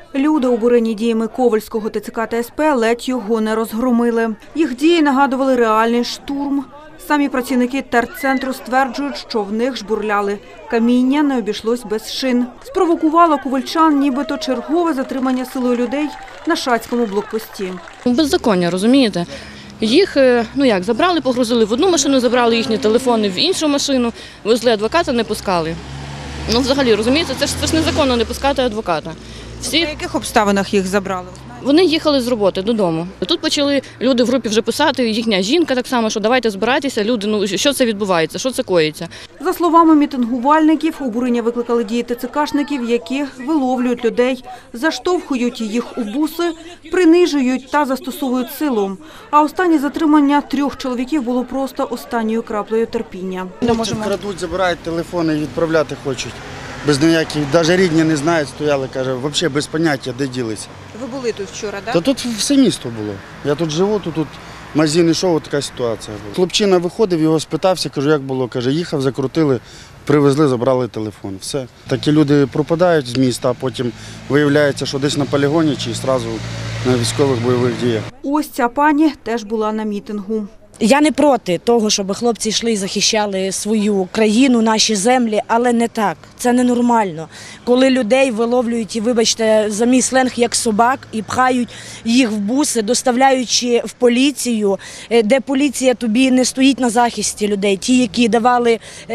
Люди, обурені діями Ковельського ТЦК та СП, ледь його не розгромили. Їх дії нагадували реальний штурм. Самі працівники терцентру стверджують, що в них жбурляли. Каміння не обійшлось без шин. Спровокувало ковельчан нібито чергове затримання силою людей на шацькому блокпості. Беззаконня, розумієте? Їх, забрали, погрузили в одну машину, забрали їхні телефони в іншу машину, везли адвоката, не пускали. Взагалі, розумієте, це ж незаконно не пускати адвоката. На яких обставинах їх забрали? Вони їхали з роботи додому. Тут почали люди в групі вже писати, їхня жінка так само, що давайте збирайтеся, люди, що це відбувається, що це коїться. За словами мітингувальників, обурення викликали дії ТЦКшників, які виловлюють людей, заштовхують їх у буси, принижують та застосовують силу. А останнє затримання 3 чоловіків було просто останньою краплею терпіння. Крадуть, забирають телефони і відправляти хочуть. Без ніяких, навіть рідні не знають, стояли, каже, взагалі без поняття, де ділися. Ви були тут вчора, так? Та тут все місто було. Я тут живу, тут магазин йшов, така ситуація була. Хлопчина виходив, його спитався, кажу, як було, каже, їхав, закрутили, привезли, забрали телефон. Все. Такі люди пропадають з міста, а потім виявляється, що десь на полігоні чи одразу на військових бойових діях. Ось ця пані теж була на мітингу. Я не проти того, щоб хлопці йшли і захищали свою країну, наші землі, але не так. Це ненормально. Коли людей виловлюють, і, вибачте, за мій сленг, як собак, і пхають їх в буси, доставляючи в поліцію, де поліція тобі не стоїть на захисті людей. Ті, які давали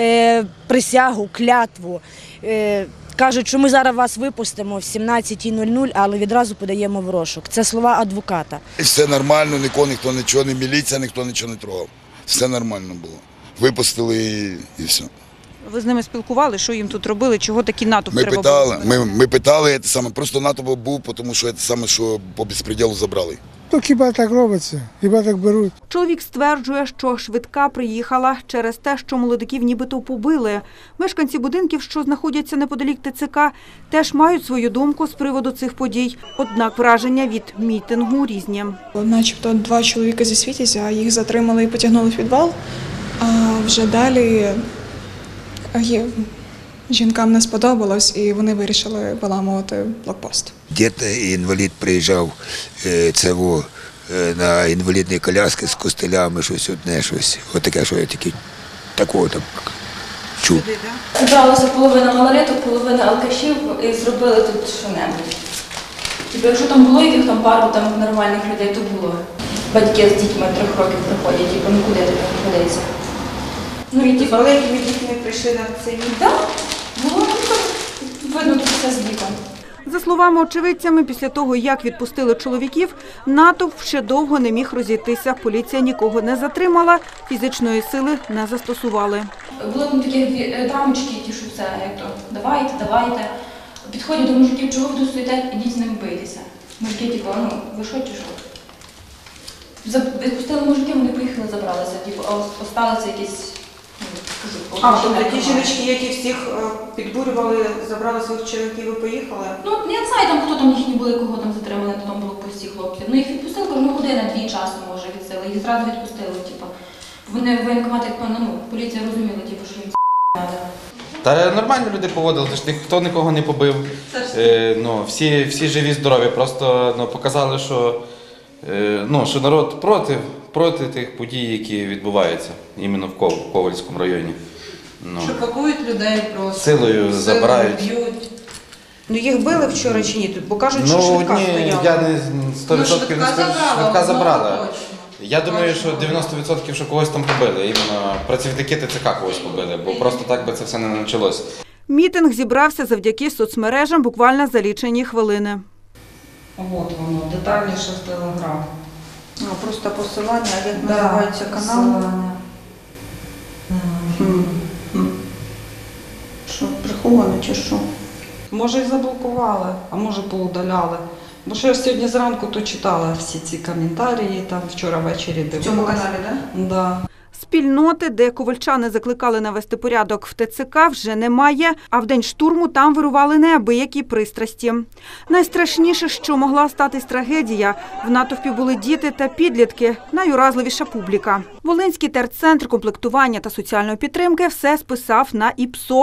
присягу, клятву, кажуть, що ми зараз вас випустимо в 17:00, але відразу подаємо в розшук. Це слова адвоката. Все нормально, нікого ніхто нічого, не міліція, ніхто нічого не трогав. Все нормально було. Випустили і все. Ви з ними спілкували, що їм тут робили, чого такі натовп треба було? Ми питали, просто натовп був, тому що по безпреділу забрали. Хіба так робиться, хіба так беруть. Чоловік стверджує, що швидка приїхала через те, що молодиків нібито побили. Мешканці будинків, що знаходяться неподалік ТЦК, теж мають свою думку з приводу цих подій. Однак враження від мітингу різні. Начебто 2 чоловіка зі Світязя, а їх затримали і потягнули в підвал, а вже далі жінкам не сподобалось і вони вирішили виламувати блокпост. Дід інвалід приїжджав на інвалідній колясці з костелями, щось одне, щось. Отаке, що я тільки такого там чув. Зібралася половина малолеток, половина алкашів і зробили тут що-небудь. Якщо там було яких там пару нормальних людей, то було. Батьки з дітьми 3 років приходять, куди тобі приходиться. І маленькими дітьми прийшли на цей мітинг? Так, було видно тут все з вікон. За словами очевидцями, після того, як відпустили чоловіків, натовп ще довго не міг розійтися. Поліція нікого не затримала, фізичної сили не застосували. Були там такі дамочки, ті, що все, як то, давайте. Підходять до мужиків, чого ви тут стоїте, ідіть з ним бийтеся. Мужики, ви що чи що? Відпустили мужиків, вони поїхали, забралися, а осталися якісь... тобто ті жіночки, які всіх підбурювали, забрали своїх чоловіків і поїхали? Я не знаю, хто там їхні були, кого там затримали на тому блокпості хлопців. Їх відпустили, кожну годину-2 часу, може, від сили. Їх зразу відпустили, Вони воєнкомати, поліція розуміла, що їм треба. Та нормально люди поводили, ніхто нікого не побив. Всі живі, здорові, просто показали, що народ проти тих подій, які відбуваються іменно в Ковельському районі. Що пакують людей просто, силою забирають. б'ють. Їх били вчора чи ні? Бо кажуть, що швидка стояла. Я не 100% не скажу, швидка забрала. Точно. Я думаю, що 90% що когось там побили, іменно працівники ТЦК когось побили, бо просто так би це все не почалося. Мітинг зібрався завдяки соцмережам буквально за лічені хвилини. От воно, детальніше в Телеграм. Просто посилання, як називається канал. Що, приховано чи що? Може і заблокували, а може поудаляли. Бо що я сьогодні зранку то читала всі ці коментарі, там вчора ввечері дивилася. В цьому каналі, так? Да. Спільноти, де ковельчани закликали навести порядок в ТЦК, вже немає, а в день штурму там вирували неабиякі пристрасті. Найстрашніше, що могла статись трагедія – в натовпі були діти та підлітки, найуразливіша публіка. Волинський терцентр комплектування та соціальної підтримки все списав на ІПСО,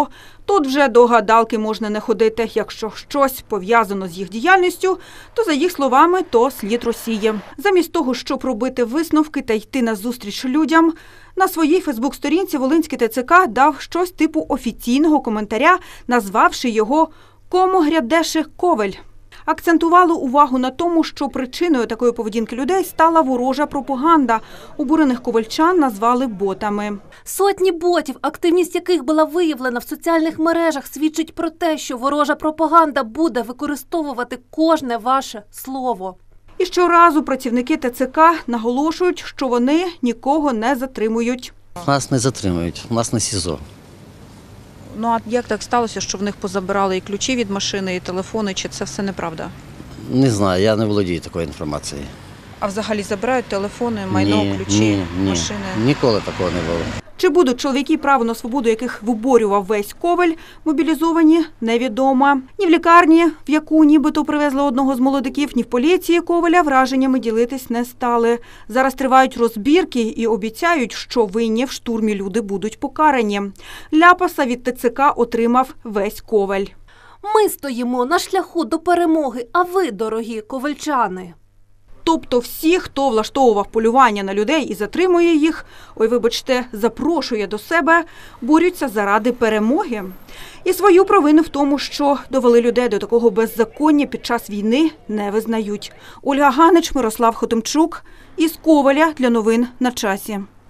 Тут вже до гадалки можна не ходити. Якщо щось пов'язано з їх діяльністю, то за їх словами, то слід Росії. Замість того, щоб робити висновки та йти назустріч людям, на своїй фейсбук-сторінці Волинський ТЦК дав щось типу офіційного коментаря, назвавши його «Кому грядеше ковель». Акцентували увагу на тому, що причиною такої поведінки людей стала ворожа пропаганда. Обурених ковальчан назвали ботами. Сотні ботів, активність яких була виявлена в соціальних мережах, свідчить про те, що ворожа пропаганда буде використовувати кожне ваше слово. І щоразу працівники ТЦК наголошують, що вони нікого не затримують. Нас не затримують, у нас на СІЗО. Ну а як так сталося, що в них позабирали і ключі від машини, і телефони, чи це все неправда? Не знаю, я не володію такою інформацією. А взагалі забирають телефони, майно, ключі, машини? Ніколи такого не було. Чи будуть чоловіки, право на свободу яких виборював весь Ковель, мобілізовані, невідомо. Ні в лікарні, в яку нібито привезли одного з молодиків, ні в поліції Ковеля враженнями ділитись не стали. Зараз тривають розбірки і обіцяють, що винні в штурмі люди будуть покарані. Ляпаса від ТЦК отримав весь Ковель. Ми стоїмо на шляху до перемоги, а ви, дорогі ковальчани. Тобто всі, хто влаштовував полювання на людей і затримує їх, запрошує до себе, борються заради перемоги. І свою провину в тому, що довели людей до такого беззаконня під час війни, не визнають. Ольга Ганич, Мирослав Хотимчук із Ковеля для новин на часі.